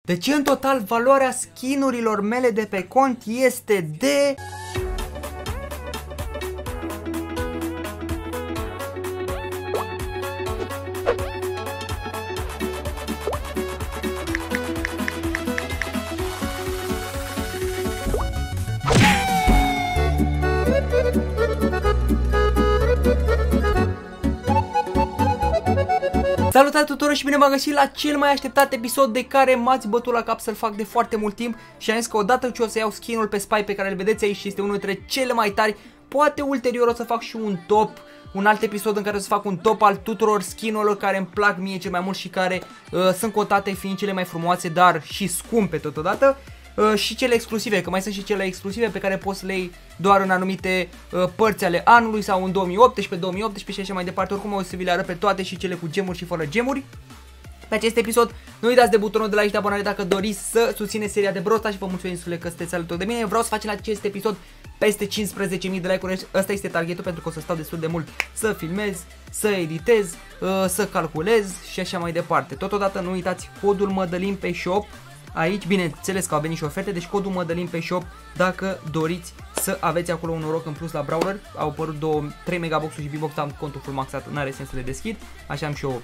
Deci în total valoarea skinurilor mele de pe cont este de... Salutare tuturor și bine v-am găsit la cel mai așteptat episod de care m-ați bătut la cap să-l fac de foarte mult timp. Și am zis că odată ce o să iau skin-ul pe Spy pe care îl vedeți aici și este unul dintre cele mai tari, poate ulterior o să fac și un top, un alt episod în care o să fac un top al tuturor skin-urilor care îmi plac mie cel mai mult și care sunt cotate fiind cele mai frumoase, dar și scumpe totodată. Și cele exclusive, că mai sunt și cele exclusive pe care poți să le iei doar în anumite părți ale anului sau în 2018, 2018 și așa mai departe. Oricum o să vi le arăt pe toate, și cele cu gemuri și fără gemuri. Pe acest episod nu uitați de butonul de like și de abonare dacă doriți să susțineți seria de Brawl Stars și vă mulțumesc că sunteți alături de mine. Vreau să facem la acest episod peste 15.000 de like-uri. Ăsta este targetul, pentru că o să stau destul de mult să filmez, să editez, să calculez și așa mai departe. Totodată nu uitați codul Mădălin pe shop. Aici, bineînțeles că au venit și oferte, deci codul Mădălin pe shop dacă doriți să aveți acolo un noroc în plus la brawler. Au apărut 3 megaboxuri și big-box, am contul full maxat, n-are sens să le deschid. Așa am și eu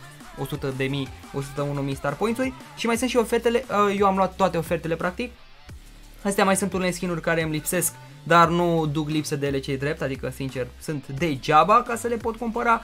100.000, 101.000 star points-uri. Și mai sunt și ofertele, eu am luat toate ofertele practic. Astea mai sunt unele skin-uri care îmi lipsesc, dar nu duc lipsă de ele cei drept, adică sincer sunt degeaba ca să le pot cumpăra.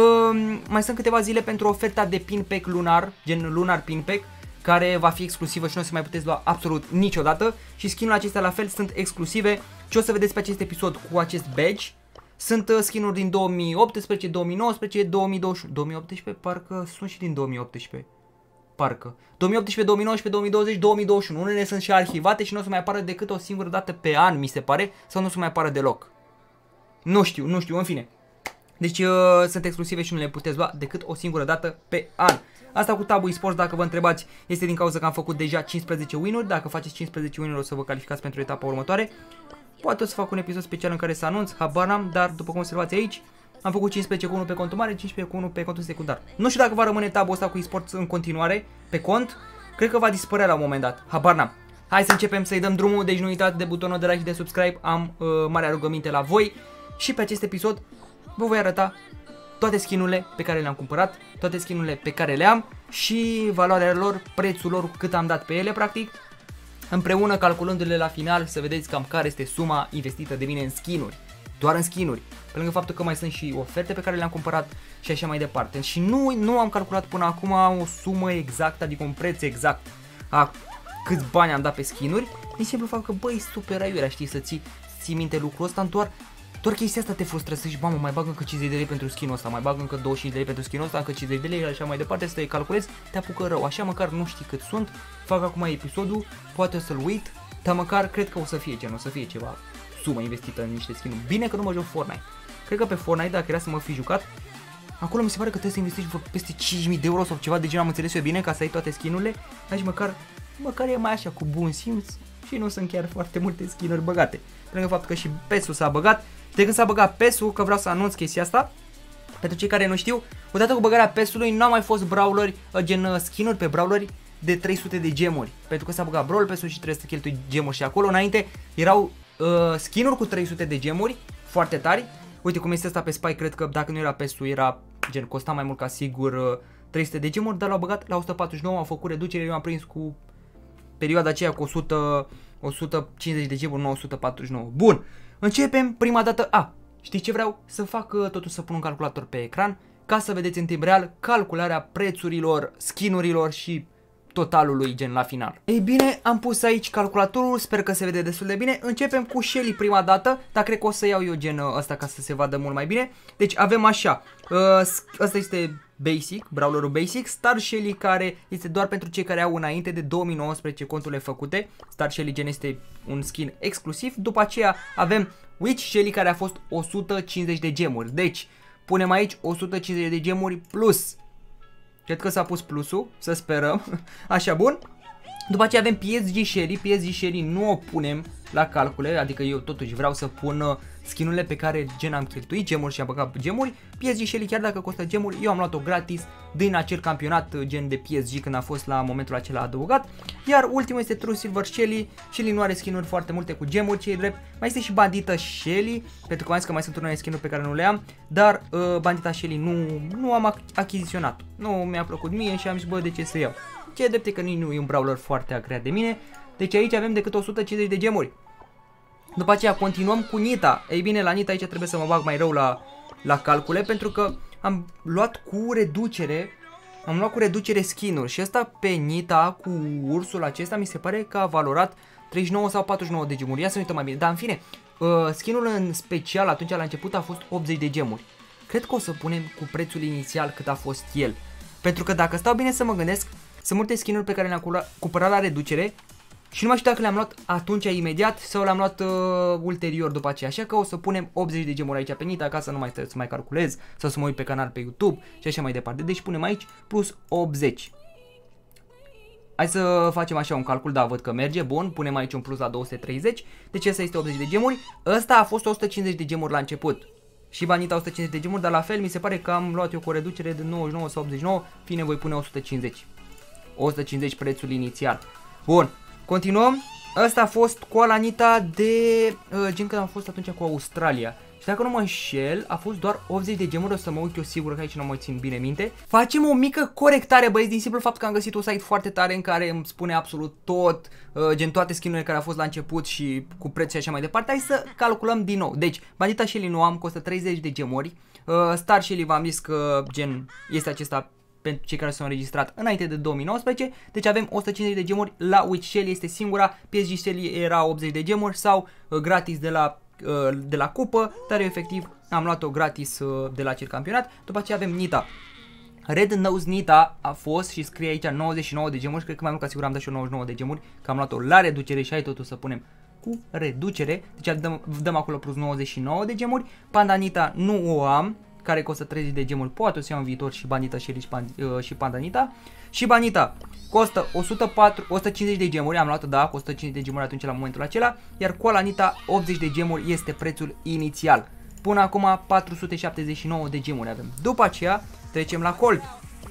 Mai sunt câteva zile pentru oferta de pin pack lunar, gen lunar pin pack, care va fi exclusivă și nu o să mai puteți lua absolut niciodată. Și skin-urile acestea la fel sunt exclusive. Ce o să vedeți pe acest episod cu acest badge sunt skin-uri din 2018, 2019, 2020, 2018, parcă sunt și din 2018. Parcă 2018, 2019, 2020, 2021. Unele sunt și arhivate și nu o să mai apară decât o singură dată pe an, mi se pare, sau nu o să mai apară deloc. Nu știu, în fine. Deci sunt exclusive și nu le puteți lua decât o singură dată pe an. Asta cu Tabu Esports, dacă vă întrebați, este din cauza că am făcut deja 15 win-uri. Dacă faceți 15 win-uri o să vă calificați pentru etapa următoare. Poate o să fac un episod special în care să anunț, habar n-am, dar după cum observați aici, am făcut 15 cu 1 pe contul mare, 15 cu 1 pe contul secundar. Nu știu dacă va rămâne Tabu ăsta cu esports în continuare pe cont, cred că va dispărea la un moment dat, habar n-am. Hai să începem să-i dăm drumul, deci nu uitați de butonul de like și de subscribe, am marea rugăminte la voi. Și pe acest episod vă voi arăta toate skin-urile pe care le-am cumpărat, toate skin-urile pe care le am și valoarea lor, prețul lor, cât am dat pe ele practic, împreună calculându-le la final să vedeți cam care este suma investită de mine în skin-uri, doar în skin-uri, pe lângă faptul că mai sunt și oferte pe care le-am cumpărat și așa mai departe. Și nu am calculat până acum o sumă exactă, adică un preț exact a câți bani am dat pe skin-uri, din simplu fapt că băi, super aiurea, știi, să ții minte lucrul ăsta, doar chestia asta te frustrează și mamă, mai bag încă 50 de lei pentru skin-ul ăsta, mai bag încă 25 de lei pentru skin-ul ăsta, încă 50 de lei, așa mai departe, să te calculezi, te apucă rău, așa măcar nu știi cât sunt, fac acum episodul, poate o să-l uit, dar măcar cred că o să fie gen, o să fie ceva sumă investită în niște skin-uri. Bine că nu mă joc Fortnite. Cred că pe Fortnite, dacă era să mă fi jucat, acolo mi se pare că trebuie să investești vreo peste 5.000 de euro sau ceva de genul, am înțeles eu bine, ca să ai toate skin-urile, deci măcar e mai așa cu bun simț și nu sunt chiar foarte multe skin-uri băgate. Pe lângă faptul că și PES-ul s-a băgat. De când s-a băgat PES-ul, că vreau să anunț chestia asta, pentru cei care nu știu, odată cu băgarea PES-ului nu au mai fost brawleri, gen skin-uri pe brawleri de 300 de gemuri, pentru că s-a băgat Brawl PES-ul și trebuie să cheltui gemuri și acolo. Înainte erau skin-uri cu 300 de gemuri, foarte tari. Uite cum este asta pe Spy, cred că dacă nu era PES-ul era gen, costa mai mult ca sigur 300 de gemuri, dar l-au băgat la 149, au făcut reducere, eu am prins cu perioada aceea cu 150 de gemuri, nu 149. Bun. Începem prima dată. Știi ce vreau? Să fac totul, să pun un calculator pe ecran ca să vedeți în timp real calcularea prețurilor, skin-urilor și totalului gen la final. Ei bine, am pus aici calculatorul, sper că se vede destul de bine. Începem cu Shelly prima dată, dar cred că o să iau eu gen ăsta ca să se vadă mult mai bine. Deci avem așa, ăsta este Basic, brawlerul Basic, Star Shelly care este doar pentru cei care au înainte de 2019 conturile făcute. Star Shelly gen este un skin exclusiv. După aceea avem Witch Shelly care a fost 150 de gemuri. Deci punem aici 150 de gemuri plus. Cred că s-a pus plusul, să sperăm. Așa, bun. După aceea avem PSG Shelly. PSG Shelly nu o punem la calcule, adică eu totuși vreau să pun skinurile pe care gen am cheltuit gemuri și am băgat gemuri. PSG Shelly, chiar dacă costă gemuri, eu am luat-o gratis din acel campionat gen de PSG când a fost la momentul acela adăugat. Iar ultimul este True Silver Shelly. Shelly nu are skinuri foarte multe cu gemuri, ce e drept. Mai este și Bandita Shelly, pentru că am zis că mai sunt unele skinuri pe care nu le am, dar Bandita Shelly nu am achiziționat. Nu mi-a plăcut mie și am zis, bă, de ce să iau? Ce e drept e că nici nu e un brawler foarte agreat de mine. Deci aici avem decât 150 de gemuri. După aceea continuăm cu Nita. Ei bine, la Nita aici trebuie să mă bag mai rău la calcule, pentru că am luat cu reducere. Am luat cu reducere skin-uri și ăsta pe Nita cu ursul acesta mi se pare că a valorat 39 sau 49 de gemuri. Ia să ne uităm mai bine. Dar în fine, skin-ul în special atunci la început a fost 80 de gemuri. Cred că o să punem cu prețul inițial cât a fost el. Pentru că dacă stau bine să mă gândesc, sunt multe skin-uri pe care le-am cumpărat la reducere și nu mai știu dacă le-am luat atunci imediat sau le-am luat ulterior după aceea. Așa că o să punem 80 de gemuri aici pe Nita, ca să nu mai trebuie să mai calculez sau să mă uit pe canal pe YouTube și așa mai departe. Deci punem aici plus 80. Hai să facem așa un calcul, da, văd că merge, bun, punem aici un plus la 230, deci ăsta este 80 de gemuri. Ăsta a fost 150 de gemuri la început. Și Banita 150 de gemuri, dar la fel mi se pare că am luat eu cu o reducere de 99 sau 89, fine voi pune 150. 150 prețul inițial. Bun, continuăm. Ăsta a fost cu Alanita de gen când am fost atunci cu Australia. Și dacă nu mă înșel, a fost doar 80 de gemuri, o să mă uit eu sigur că aici nu mă țin bine minte. Facem o mică corectare, băieți, din simplu fapt că am găsit un site foarte tare în care îmi spune absolut tot, gen toate skinurile care au fost la început și cu preț și așa mai departe. Hai să calculăm din nou. Deci, Bandita Shelly nu am, costă 30 de gemuri. Star Shelly v-am zis că gen este acesta pentru cei care s-au înregistrat înainte de 2019, deci avem 150 de gemuri, la Witch Shelly este singura, PSG Shelly era 80 de gemuri sau gratis de la cupă, dar eu efectiv am luat-o gratis de la acel campionat. După aceea avem Nita. Red Nose Nita a fost și scrie aici 99 de gemuri, cred că mai mult ca sigur am dat și eu 99 de gemuri, că am luat-o la reducere și hai totul să punem cu reducere, deci dăm acolo plus 99 de gemuri. Panda Nita nu o am, care costă 30 de gemuri, poate o să iau în viitor și Bandita Shelly și Pandanita. Și Bandita costă 150 de gemuri, am luat-o, da, cu 150 de gemuri atunci la momentul acela, iar cu Alanita 80 de gemuri este prețul inițial. Până acum 479 de gemuri avem. După aceea trecem la Colt.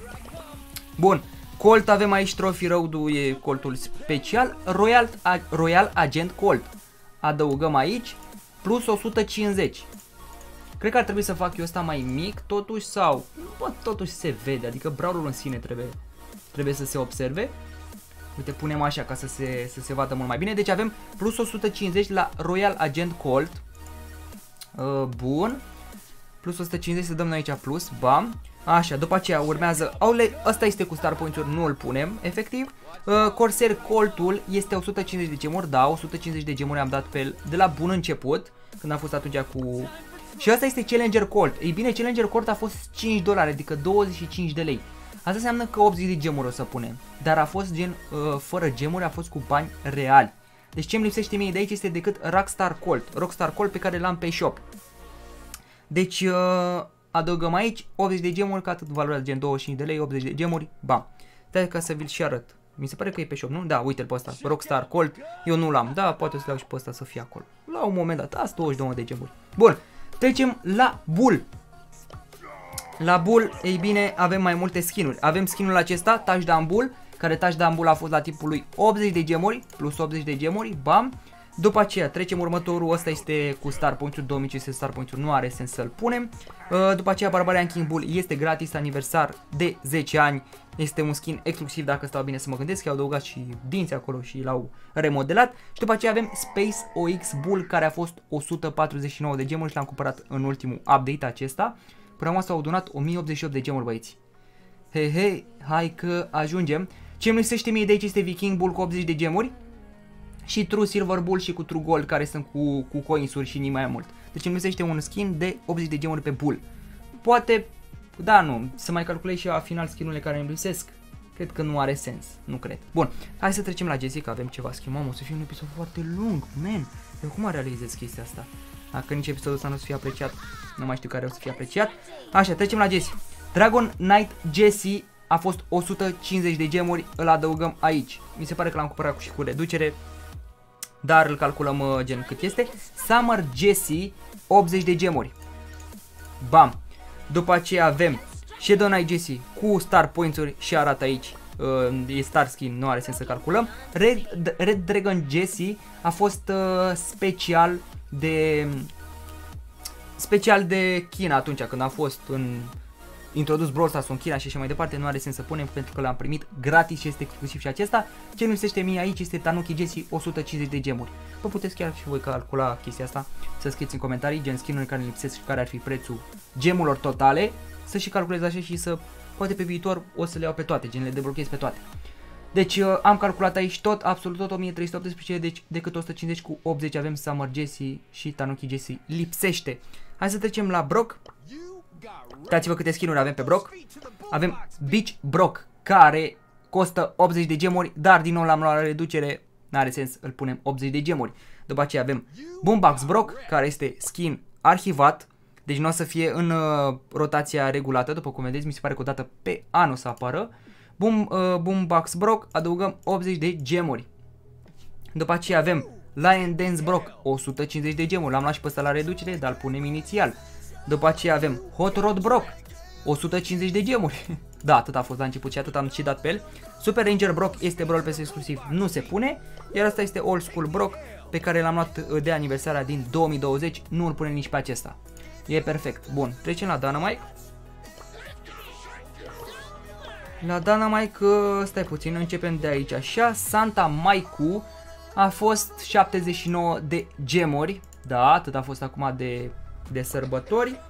Bun, Colt avem aici Trophy Road-ul, e Coltul special, Royal Agent Colt. Adăugăm aici plus 150. Cred că ar trebui să fac eu ăsta mai mic, totuși, sau, bă, totuși se vede, adică brawlerul în sine trebuie să se observe. Uite, punem așa ca să se vadă mult mai bine. Deci avem plus 150 la Royal Agent Colt. Bun. Plus 150, să dăm noi aici plus, bam. Așa, după aceea urmează, ăsta este cu Star Points-uri, nu îl punem, efectiv. Corsair Coltul este 150 de gemuri, da, 150 de gemuri am dat pe el de la bun început, când am fost atunci cu... Și asta este Challenger Colt. Ei bine, Challenger Colt a fost 5 dolari, adică 25 de lei. Asta înseamnă că 80 de gemuri o să punem. Dar a fost gen, fără gemuri, a fost cu bani reali. Deci ce îmi lipsește mie de aici este decât Rockstar Colt pe care l-am pe shop. Deci adăugăm aici 80 de gemuri, că atât valorează gen 25 de lei, 80 de gemuri, bam. Stai ca să vi-l și arăt. Mi se pare că e pe shop, nu? Da, uite-l pe ăsta, Rockstar Colt. Eu nu l-am, da, poate o să le iau și pe ăsta să fie acolo. La un moment dat, asta 22 de gemuri. Bun. Trecem la Bull. La Bull, ei bine, avem mai multe skinuri. Avem skinul acesta, Touchdown Bull, care Touchdown Bull a fost la tipul lui 80 de gemuri, plus 80 de gemuri, bam. După aceea trecem următorul, ăsta este cu Star Points-uri, 2500 Star Points-uri, nu are sens să-l punem. După aceea Barbarian King Bull este gratis, aniversar de 10 ani. Este un skin exclusiv, dacă stau bine să mă gândesc, i-au adăugat și dinți acolo și l-au remodelat. Și după aceea avem Space OX Bull, care a fost 149 de gemuri și l-am cumpărat în ultimul update acesta. Până acum s-au adunat 1088 de gemuri, băieți. Hei, hai că ajungem. Ce-mi lipsește mie de aici este Viking Bull cu 80 de gemuri. Și True Silver Bull și cu True Gold, care sunt cu coins-uri și nimic mai mult. Deci îmi lipsește un skin de 80 de gemuri pe Bull. Poate, da, nu, să mai calculez și la final skin-urile care îmi lipsesc. Cred că nu are sens, nu cred. Bun, hai să trecem la Jessie, că avem ceva schimb. Mamă, o să fie un episod foarte lung, man. Eu cum realizez chestia asta? Dacă nici episodul ăsta nu o să fie apreciat, nu mai știu care o să fie apreciat. Așa, trecem la Jessie. Dragon Knight Jessie a fost 150 de gemuri, îl adăugăm aici. Mi se pare că l-am cumpărat și cu reducere, dar îl calculăm gen cât este. Summer Jessie, 80 de gemuri. Bam! După aceea avem Shadow Knight Jessie cu Star Points-uri și arată aici. E Star Skin, nu are sens să calculăm. Red Dragon Jessie a fost special de China atunci când a fost introdus Brawl Stars în China și așa mai departe. Nu are sens să punem pentru că l-am primit gratis și este exclusiv și acesta. Ce nu lipsește mie aici este Tanuki Jessie, 150 de gemuri. Vă puteți chiar și voi calcula chestia asta, să scrieți în comentarii gen skin-uri care lipsesc și care ar fi prețul gemurilor totale, să și calculez așa și să poate pe viitor o să le iau pe toate, gen le deblochez pe toate. Deci am calculat aici tot, absolut tot 1318, deci decât 150 cu 80 avem Summer Jessie și Tanuki Jessie lipsește. Hai să trecem la Brock. Uitați-vă câte skin-uri avem pe Brock. Avem Beach Brock, care costă 80 de gemuri, dar din nou l-am luat la reducere, n-are sens, îl punem 80 de gemuri. După aceea avem Boombox Brock, care este skin arhivat, deci nu o să fie în rotația regulată, după cum vedeți, mi se pare că o dată pe an o să apară. Boombox Brock, adăugăm 80 de gemuri. După aceea avem Lion Dance Brock, 150 de gemuri, l-am luat și pe ăsta la reducere, dar îl punem inițial. După aceea avem Hot Rod Brock, 150 de gemuri. Da, atât a fost la început și atât am și dat pe el. Super Ranger Brock este Brawl Pass exclusiv, nu se pune. Iar asta este Old School Brock, pe care l-am luat de aniversarea din 2020, nu îl punem nici pe acesta. E perfect. Bun, trecem la Dynamite. La Dynamite, stai puțin, începem de aici așa. Santa Maiku a fost 79 de gemuri. Da, atât a fost acum de sărbători.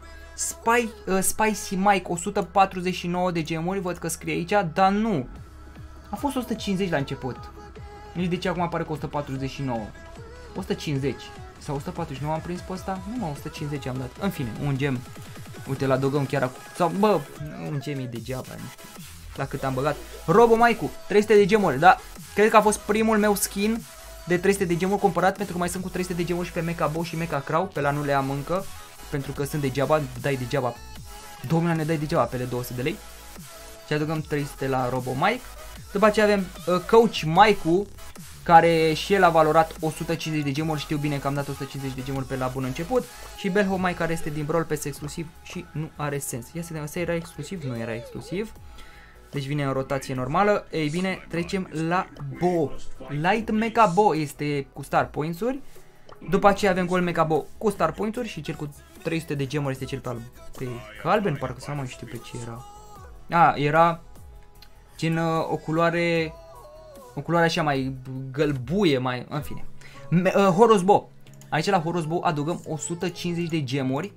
Spicy Mike, 149 de gemuri, văd că scrie aici, dar nu. A fost 150 la început. Nici de ce acum apare că 149. 150 sau 149 am prins pe ăsta? Nu mă, 150 am dat. În fine, un gem. Uite, la adăugăm chiar acum. Sau, bă, un gem e degeaba. La cât am băgat. Robo Maiku, 300 de gemuri, da. Cred că a fost primul meu skin de 300 de gemuri cumpărat, pentru că mai sunt cu 300 de gemuri și pe Mecha Bow și Mecha Crow. Pe la nu le am încă, pentru că sunt degeaba, dai degeaba. 2 milioane dai degeaba pe 200 de lei. Și adăugăm 300 la Robo Mike. După aceea avem Coach Maiku, care și el a valorat 150 de gemuri, știu bine că am dat 150 de gemuri pe la bun început. Și Belho Mike, care este din Brawl Pass exclusiv și nu are sens. Ia să vedem, asta era exclusiv? Nu era exclusiv. Deci vine în rotație normală. Ei bine, trecem la Bo. Light Mecha Bo este cu Star Points-uri. După aceea avem Gold Mecha Bo cu Star Points-uri și cel cu 300 de gemuri este cel pe galben, parcă să nu mai știu pe ce era. Era gen o culoare așa mai gălbuie, mai, în fine. Horus Bo. Aici la Horus Bo adăugăm 150 de gemuri.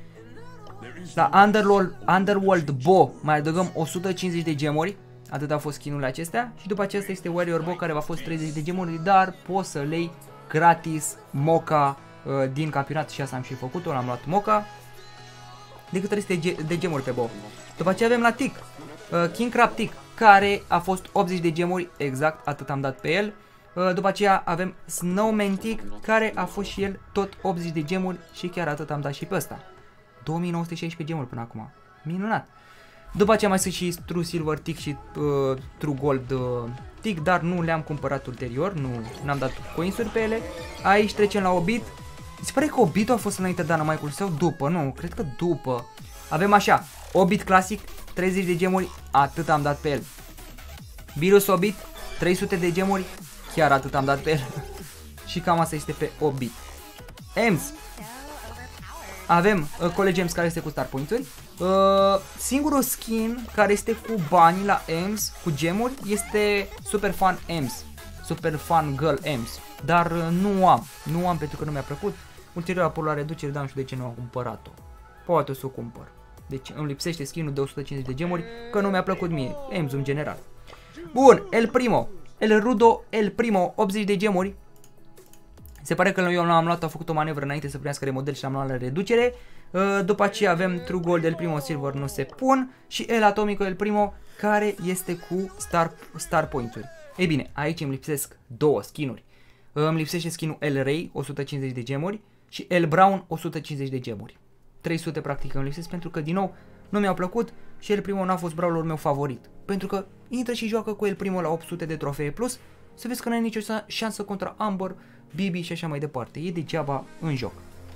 La Underworld Bo mai adăugăm 150 de gemuri. Atât au fost skin-urile acestea. Și după acesta este Warrior Bo, care va fost 30 de gemuri, dar poți să le iei gratis Mocha din campionat și asta am și făcut-o, l-am luat Mocha. Decât 300 de gemuri pe Bo. După aceea avem la Tick, King Crab Tick, care a fost 80 de gemuri, exact atât am dat pe el. După aceea avem Snowman Tick, care a fost și el tot 80 de gemuri și chiar atât am dat și pe ăsta. 2916 gemuri până acum, minunat. După aceea mai sunt și True Silver Tick și True Gold Tick, dar nu le-am cumpărat ulterior, nu am dat coinsuri pe ele. Aici trecem la Obit. Mi se pare că Obitul a fost înainte Dynamite-ul sau după, nu, cred că după. Avem așa, Obit Classic, 30 de gemuri, atât am dat pe el. Virus Obit, 300 de gemuri, chiar atât am dat pe el. Și cam asta este pe Obit. Ems. Avem Colegems, care este cu Star Points-uri. Singurul skin care este cu bani la Ems, cu gemuri, este Super Fun Ems. Super Fun Girl Ems. Dar nu am pentru că nu mi-a plăcut. Ulterior apoi la reducere, dar nu știu de ce nu am cumpărat-o. Poate o să o cumpăr. Deci îmi lipsește skin-ul de 150 de gemuri, că nu mi-a plăcut mie, Ems în general. Bun, El Rudo, El Primo, 80 de gemuri. Se pare că eu l-am luat, a făcut o manevră înainte să primească remodel și l-am luat la reducere. După aceea avem True Gold El Primo, Silver nu se pun. Și El Atomico El Primo, care este cu Star Points-uri. Ei bine, aici îmi lipsesc două skin-uri. Îmi lipsește skin-ul El Ray, 150 de gemuri. Și El Brown, 150 de gemuri. 300 practic îmi lipsesc pentru că din nou nu mi-au plăcut și El Primo n-a fost brawlerul meu favorit. Pentru că intră și joacă cu El Primo la 800 de trofee plus, să vezi că n-ai nicio șansă contra Amber, Bibi și așa mai departe. E degeaba în joc.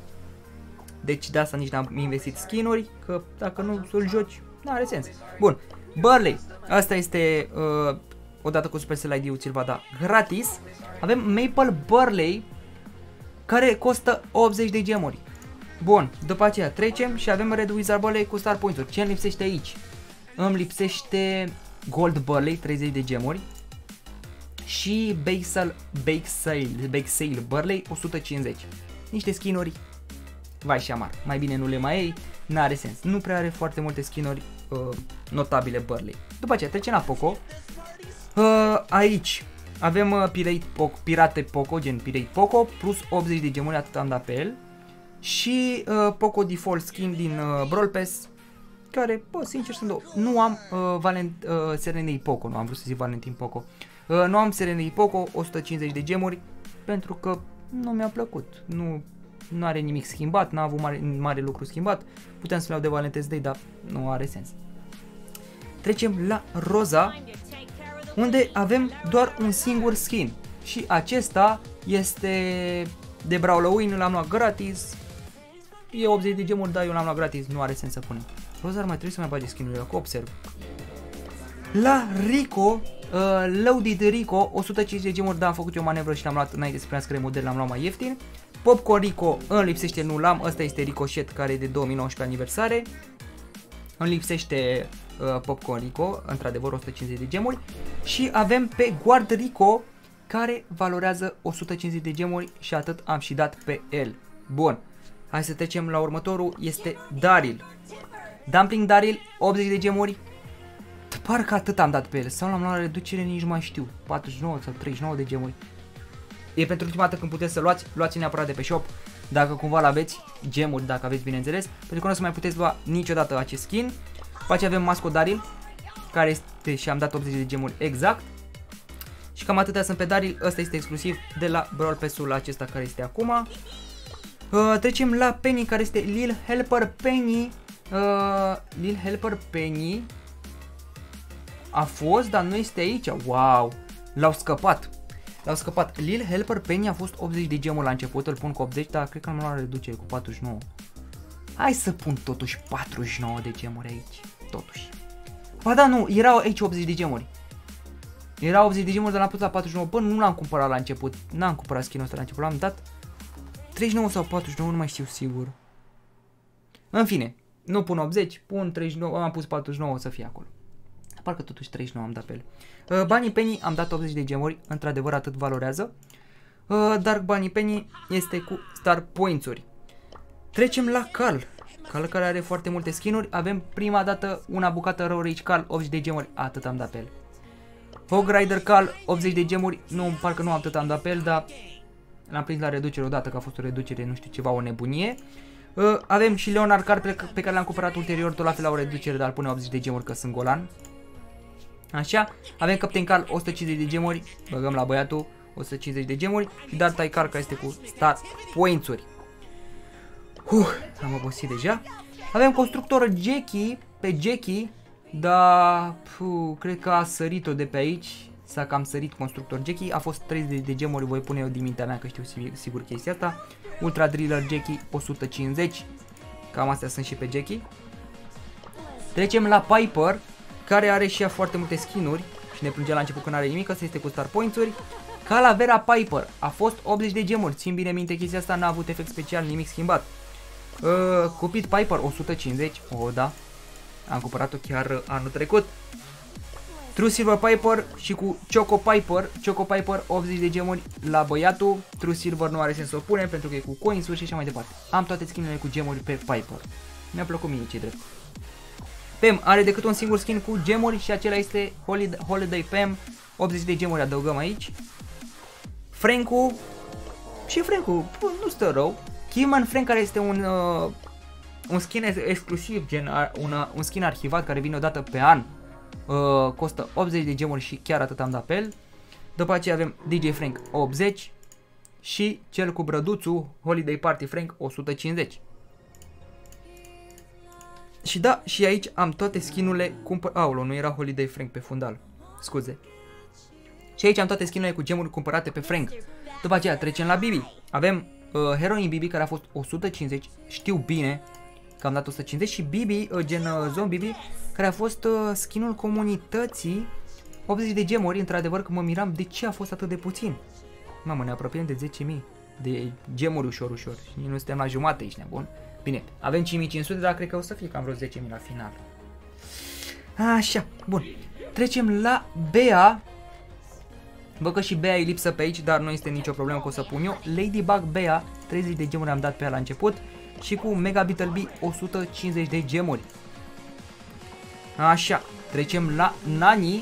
Deci de asta nici n-am investit skin-uri, că dacă nu să-l joci, n-are sens. Bun, Burley, asta este, odată cu Supercell ID-ul ți-l va da gratis. Avem Maple Burley, care costă 80 de gemuri. Bun, după aceea trecem și avem Red Wizard Burley cu Star Points-uri. Ce îmi lipsește aici? Îmi lipsește Gold Burley, 30 de gemuri. Și Bake Sale Burley, 150. Niște skin-uri, vai și amar. Mai bine nu le mai iei, n-are sens. Nu prea are foarte multe skin-uri notabile Burley. După aceea trecem la Poco. Aici avem Pirate Poco, gen Pirate Poco, plus 80 de gemuri, atât am dat pe el. Și Poco Default Skin din Brawl Pass, care, bă, sincer sunt două. Nu am Serenei Poco, nu am vrut să zic Valentin Poco. Nu am Serenei Poco, 150 de gemuri, pentru că nu mi-a plăcut. Nu are nimic schimbat, n-a avut mare lucru schimbat. Puteam să le iau de Valentine's Day, dar nu are sens. Trecem la Roza, unde avem doar un singur skin. Și acesta este de Brawl Win, l-am luat gratis. E 80 de gemuri, dar eu l-am luat gratis, nu are sens să punem. Roza ar mai trebui să mai bage skin-urile, că observ. La Rico, Loaded Rico, 150 de gemuri, dar am făcut eu o manevră și l-am luat înainte să primească remodel, l-am luat mai ieftin. Popcorn Rico îmi lipsește, nu l-am, ăsta este Ricochet, care e de 2019 aniversare. Îmi lipsește Popcorn Rico, într-adevăr 150 de gemuri. Și avem pe Guard Rico, care valorează 150 de gemuri și atât am și dat pe el. Bun, hai să trecem la următorul, este Daryl. Dumpling Daryl, 80 de gemuri. Parcă atât am dat pe el, sau l-am luat la reducere, nici nu mai știu, 49 sau 39 de gemuri. E pentru ultima dată când puteți să luați neapărat de pe shop, dacă cumva l-aveți, gemuri, dacă aveți bineînțeles, pentru că nu o să mai puteți lua niciodată acest skin. După aceea avem Masco Daryl, care este și am dat 80 de gemuri exact. Și cam atâtea sunt pe Daryl, ăsta este exclusiv de la Brawl Pass-ul acesta care este acum. Trecem la Penny, care este Lil Helper Penny. Lil Helper Penny a fost, dar nu este aici. Wow, l-au scăpat. L-au scăpat. Lil Helper Penny a fost 80 de gemuri la început, îl pun cu 80, dar cred că am luat reducere cu 49. Hai să pun totuși 49 de gemuri aici. Totuși. Ba da, nu, erau aici 80 de gemuri. Era 80 de gemuri, dar l-am pus la 49. Bă, nu l-am cumpărat la început. N-am cumpărat skin-ul ăsta la început. L-am dat 39 sau 49, nu mai știu sigur. În fine, nu pun 80, pun 39, am pus 49 să fie acolo. Parcă totuși 39 am dat pe el. Bunny Penny am dat 80 de gemuri, într-adevăr atât valorează. Dark Bunny Penny este cu Star Points-uri. Trecem la Carl. Carl, care are foarte multe skin-uri. Avem prima dată una bucată Raw Rage Carl, 80 de gemuri, atât am dat pe el. Hog Rider Carl, 80 de gemuri, nu, parcă nu atât am dat pe el, dar l-am prins la reducere odată, că a fost o reducere, nu știu, ceva, o nebunie. Avem și Leonard Carl, pe care l-am cumpărat ulterior, tot la fel la o reducere, dar îl pune 80 de gemuri, că sunt golan. Așa, avem Captain Carl, 150 de gemuri, băgăm la băiatul, 150 de gemuri. Și Dark Tie Carl, care este cu Star Points-uri. Am obosit deja. Avem constructor Jackie, pe Jackie, dar cred că a sărit-o de pe aici. S-a cam sărit constructor Jackie, a fost 30 de gemuri, voi pune eu din mintea mea că știu sigur chestia asta. Ultra Driller Jackie, 150, cam astea sunt și pe Jackie. Trecem la Piper, care are și ea foarte multe skin-uri și ne plângea la început că nu are nimic, asta este cu Star Points-uri. Calavera Piper a fost 80 de gemuri, țin bine minte chestia asta, n-a avut efect special, nimic schimbat. Cupid Piper 150, da, am cumpărat-o chiar anul trecut. True Silver Piper și cu Choco Piper 80 de gemuri la băiatul. True Silver nu are sens să o punem pentru că e cu coins-uri și așa mai departe. Am toate skin-urile cu gemuri pe Piper. Mi-a plăcut mie, ce drept. Pam are decât un singur skin cu gemuri și acela este Holiday Pam. 80 de gemuri adăugăm aici. Franku și Franku nu stă rău. Keyman Frank, care este un skin exclusiv, gen un skin arhivat care vine odată pe an. Costă 80 de gemuri și chiar atât am dat pe el. După aceea avem DJ Frank 80 și cel cu brăduțul Holiday Party Frank 150. Și da, și aici am toate skin-urile cumpărate. Aolo, nu era Holiday Frank pe fundal. Scuze. Și aici am toate skin-urile cu gemuri cumpărate pe Frank. După aceea trecem la Bibi. Avem Heroin Bibi care a fost 150. Știu bine că am dat 150. Și Bibi, Zone Bibi, care a fost skin-ul comunității. 80 de gemuri, într-adevăr că mă miram de ce a fost atât de puțin. Mamă, ne apropiem de 10.000 de gemuri ușor. Și nu suntem la jumate, ești nebun. Bine, avem 5.500, dar cred că o să fie cam vreo 10.000 la final. Așa, bun. Trecem la Bea. Văd că și Bea e lipsă pe aici, dar nu este nicio problemă că o să pun eu. Ladybug Bea, 30 de gemuri am dat pe ea la început. Și cu Mega Beetle Bee 150 de gemuri. Așa, trecem la Nani.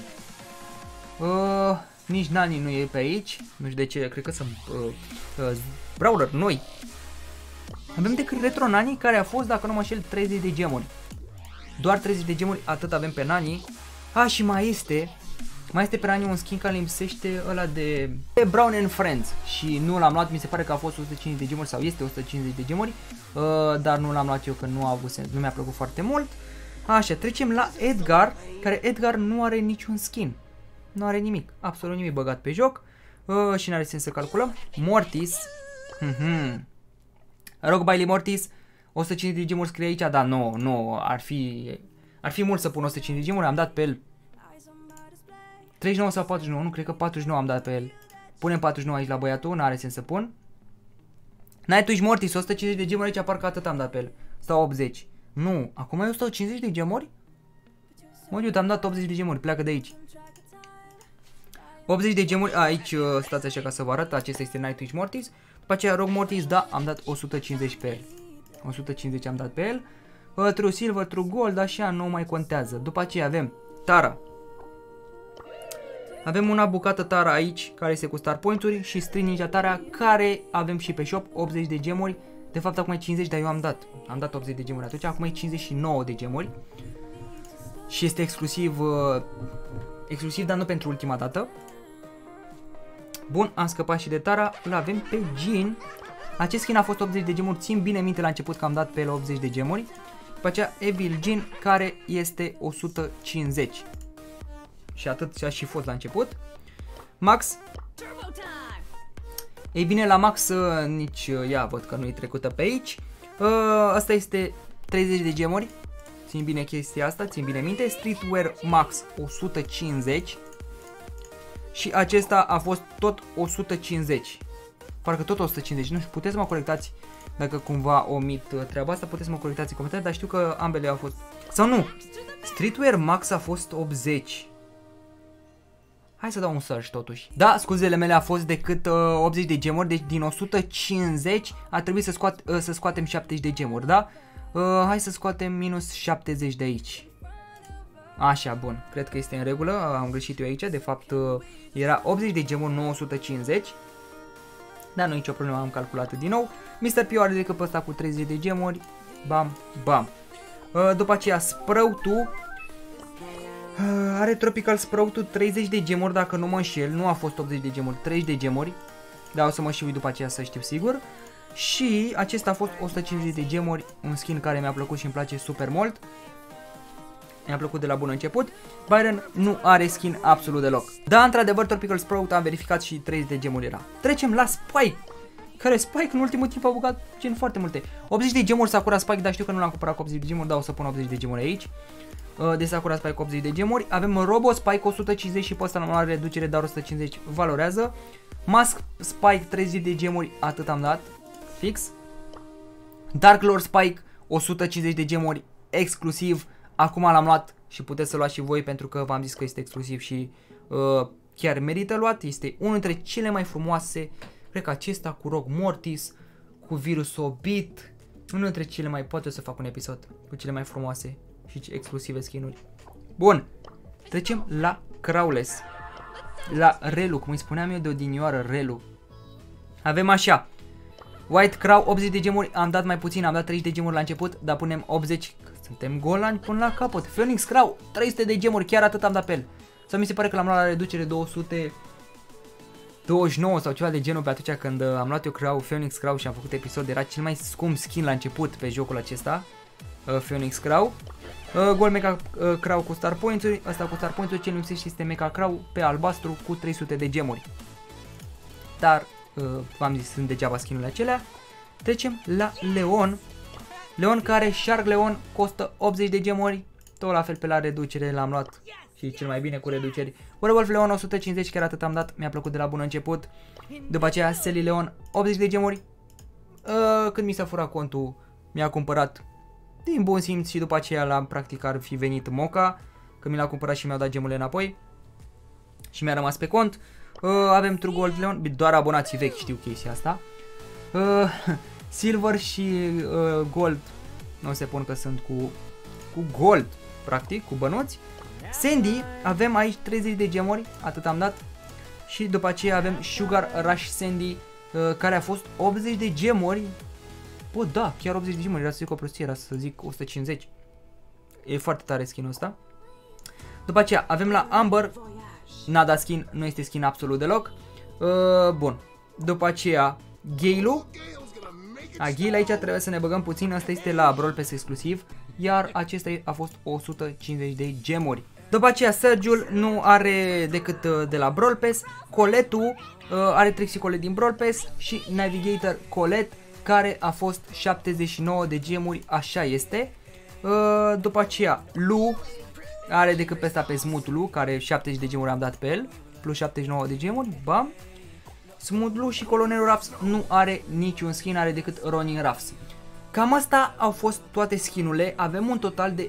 Nici Nani nu e pe aici. Nu știu de ce, cred că sunt brawler noi. Avem decât Retro Nani care a fost, dacă nu mă înșel, 30 de gemuri. Doar 30 de gemuri, atât avem pe Nani. Și mai este pe Nani un skin care lipsește ăla de Brown and Friends. Și nu l-am luat, mi se pare că a fost 150 de gemuri sau este 150 de gemuri. Dar nu l-am luat eu că nu a avut sens, nu mi-a plăcut foarte mult. Așa, trecem la Edgar, care Edgar nu are niciun skin. Nu are nimic, absolut nimic băgat pe joc. Și n-are sens să calculăm. Mortis. Rock Bailey Mortis. 150 de gemuri scrie aici, dar nu, ar fi mult să pun 150 de gemuri, am dat pe el 39 sau 49, nu, cred că 49 am dat pe el. Punem 49 aici la băiatul, n-are sens să pun. Nightwish Mortis, 150 de gemuri aici, parcă atât am dat pe el. Sau 80. Nu, acum e 150 de gemuri? Mă duc, am dat 80 de gemuri, pleacă de aici. 80 de gemuri, aici stați așa ca să vă arăt, acesta este Nightwish Mortis. După aceea Rogue Mortis, da, am dat 150 pe el. 150 am dat pe el. True Silver, True Gold, așa, nu mai contează. După aceea avem Tara. Avem una bucată Tara aici, care este cu Star Points-uri, și String Ninja Tara, care avem și pe shop, 80 de gemuri. De fapt acum e 50, dar eu am dat 80 de gemuri atunci, acum e 59 de gemuri. Și este exclusiv, dar nu pentru ultima dată. Bun, am scăpat și de Tara, îl avem pe Jean. Acest skin a fost 80 de gemuri, țin bine minte la început că am dat pe el 80 de gemuri. După aceea Evil Jean, care este 150. Și atât și-a și fost la început. Max. Ei bine, la Max nici ea văd că nu e trecută pe aici. Asta este 30 de gemuri. Țin bine chestia asta, țin bine minte. Streetwear Max 150. Și acesta a fost tot 150. Parcă tot 150. Nu știu, puteți să mă corectați dacă cumva omit treaba asta. Puteți să mă corectați în comentarii, dar știu că ambele au fost. Sau nu, Streetwear Max a fost 80. Hai să dau un search totuși. Da, scuzele mele, a fost decât 80 de gemuri. Deci din 150 a trebuit să scoatem 70 de gemuri, da? Hai să scoatem minus 70 de aici. Așa, bun, cred că este în regulă, am greșit eu aici, de fapt era 80 de gemuri, nu 150. Dar nu e nicio problemă, am calculat din nou. Mr. P are decât pe ăsta cu 30 de gemuri. Bam, bam. După aceea Sprout-ul are Tropical Sprout-ul 30 de gemuri, dacă nu mă înșel. Nu a fost 80 de gemuri, 30 de gemuri. Dar o să mă și uit după aceea să știu sigur. Și acesta a fost 150 de gemuri, un skin care mi-a plăcut și îmi place super mult. Mi-a plăcut de la bun început. Byron nu are skin absolut deloc. Da, într-adevăr, Tropical Sprout am verificat și 30 de gemuri era. Trecem la Spike, care Spike în ultimul timp a băgat gen foarte multe. 80 de gemuri Sakura Spike, dar știu că nu l-am cumpărat cu 80 de gemuri, dar o să pun 80 de gemuri aici. De Sakura Spike 80 de gemuri. Avem Robo Spike 150 și pe ăsta nu are reducere, dar 150 valorează. Mask Spike 30 de gemuri, atât am dat. Fix. Dark Lord Spike 150 de gemuri, exclusiv. Acum l-am luat și puteți să luați și voi pentru că v-am zis că este exclusiv și chiar merită luat. Este unul dintre cele mai frumoase. Cred că acesta cu Rogue Mortis, cu Virus Obit. Unul dintre cele mai, poate o să fac un episod cu cele mai frumoase și exclusive skin-uri. Bun, trecem la Crowless. La Relu, cum îi spuneam eu de odinioară, Relu. Avem așa White Crow 80 de gemuri, am dat mai puțin, am dat 30 de gemuri la început, dar punem 80, că suntem golani până la capăt. Phoenix Crow 300 de gemuri, chiar atât am dat pe el. Sau mi se pare că l-am luat la reducere 229 sau ceva de genul pe atunci când am luat eu Crow, Phoenix Crow și am făcut episod, era cel mai scump skin la început pe jocul acesta. Phoenix Crow. Gold Mecha Crow cu Star Points-uri, asta cu Star Points-uri, ce lipsește este Mecha Crow pe albastru cu 300 de gemuri. Dar, v-am zis, sunt degeaba skin-urile acelea. Trecem la Leon. Leon care Shark Leon costă 80 de gemuri, tot la fel pe la reducere l-am luat și cel mai bine cu reduceri. Werewolf Leon 150, chiar atât am dat, mi-a plăcut de la bun început. După aceea Sally Leon 80 de gemuri. Când mi s-a furat contul, mi-a cumpărat din bun simț și după aceea la practic ar fi venit Moca, că mi l-a cumpărat și mi-au dat gemurile înapoi și mi-a rămas pe cont. Avem True Gold Leon, doar abonații vechi știu chestia asta. Silver și Gold, nu se pun că sunt cu Gold, practic, cu bănuți. Sandy, avem aici 30 de gemuri, atât am dat. Și după aceea avem Sugar Rush Sandy, care a fost 80 de gemuri. Bă, da, chiar 80 de gemuri, era să zic o prostie, era să zic 150. E foarte tare skin-ul ăsta. După aceea avem la Amber, nada skin, nu este skin absolut deloc. Bun, după aceea Gale-ul. Gale aici trebuie să ne băgăm puțin, asta este la Brawl Pass exclusiv, iar acesta a fost 150 de gemuri. După aceea Sergiul nu are decât de la Brawl Pass, Colette-ul are Trixie Colette din Brawl Pass și Navigator Colette care a fost 79 de gemuri, așa este. După aceea Lu are decât pe ăsta pe Smooth Lu, care 70 de gemuri am dat pe el, plus 79 de gemuri, bam. Smooth Lu și Colonelul Ruffs nu are niciun skin, are decât Ronin Ruffs. Cam asta au fost toate skinurile, avem un total de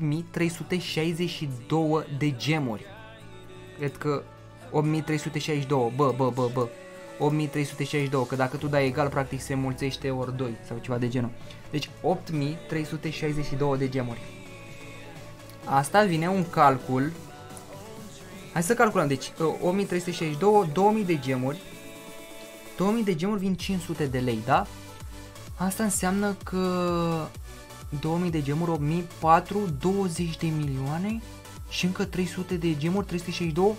8362 de gemuri. Cred că 8362, bă, 8362, că dacă tu dai egal, practic se mulțește ori 2 sau ceva de genul. Deci 8362 de gemuri. Asta vine un calcul. Hai să calculăm, deci 8362, 2000 de gemuri. 2000 de gemuri vin 500 de lei, da? Asta înseamnă că 2000 de gemuri, 8004, 20 de milioane și încă 300 de gemuri, 362.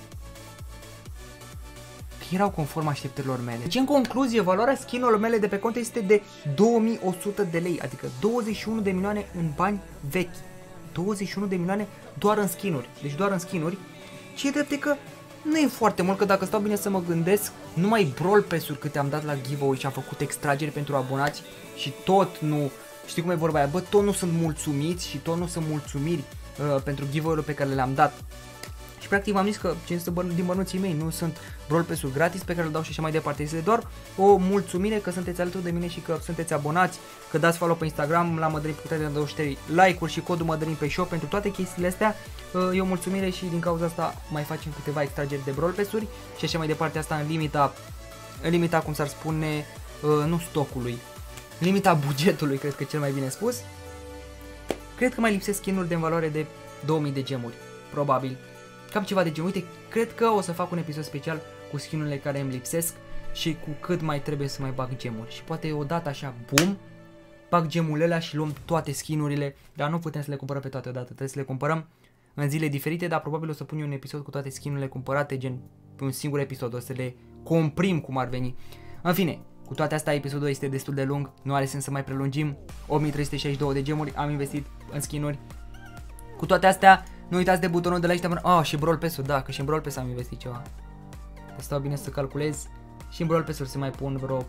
Erau conform așteptărilor mele. Deci în concluzie, valoarea skin-urilor mele de pe cont este de 2100 de lei, adică 21 de milioane în bani vechi. 21 de milioane doar în skin-uri, deci doar în skin-uri. Și e drept că nu e foarte mult, că dacă stau bine să mă gândesc, numai Brawl Pass-uri câte am dat la giveaway și am făcut extrageri pentru abonați și tot nu, știi cum e vorba aia, bă, tot nu sunt mulțumiți și tot nu sunt mulțumiri pentru giveaway-urile pe care le-am dat. Și practic v-am zis că din bănuții mei nu sunt Brawl Pass-uri gratis pe care le dau și așa mai departe. Este doar o mulțumire că sunteți alături de mine și că sunteți abonați, că dați follow pe Instagram la Mădălin cu 23 like-uri și codul Mădălin pe shop. Pentru toate chestiile astea e o mulțumire și din cauza asta mai facem câteva extrageri de Brawl Pass-uri și așa mai departe, asta în limita, cum s-ar spune, nu stocului, în limita bugetului, cred că cel mai bine spus. Cred că mai lipsesc skin-uri de în valoare de 2000 de gemuri, probabil. Cam ceva de gemuri. Uite, cred că o să fac un episod special cu skin-urile care îmi lipsesc și cu cât mai trebuie să mai bag gemuri. Și poate odată așa, bum, bag gemurile alea și luăm toate skin-urile, dar nu putem să le cumpărăm pe toate odată, trebuie să le cumpărăm în zile diferite, dar probabil o să pun eu un episod cu toate skin-urile cumpărate, gen pe un singur episod, o să le comprim cum ar veni. În fine, cu toate astea episodul este destul de lung, nu are sens să mai prelungim. 8362 de gemuri am investit în skin-uri. Cu toate astea, nu uitați de butonul de like și Brawl Pass-ul, da, că și în Brawl Pass am investit ceva. Stau bine să calculez. Și în Brawl Pass-uri se mai pun vreo,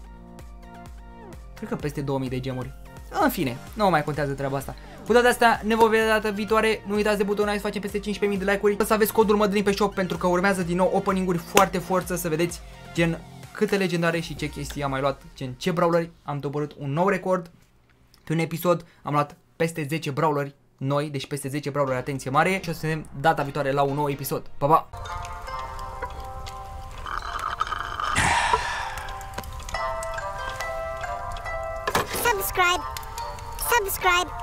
cred că peste 2000 de gemuri. În fine, nu mai contează treaba asta. Cu toate astea, ne vom vedea data viitoare. Nu uitați de butonul like să facem peste 15.000 de like-uri. Să aveți codul Mădălin pe shop pentru că urmează din nou opening-uri foarte forță, să vedeți gen câte legendare și ce chestii am mai luat, gen ce brawleri. Am doborât un nou record. Pe un episod am luat peste 10 brawleri noi, deci peste 10 brawleri, atenție mare. Și o să ne vedem data viitoare la un nou episod. Pa, pa! Subscribe.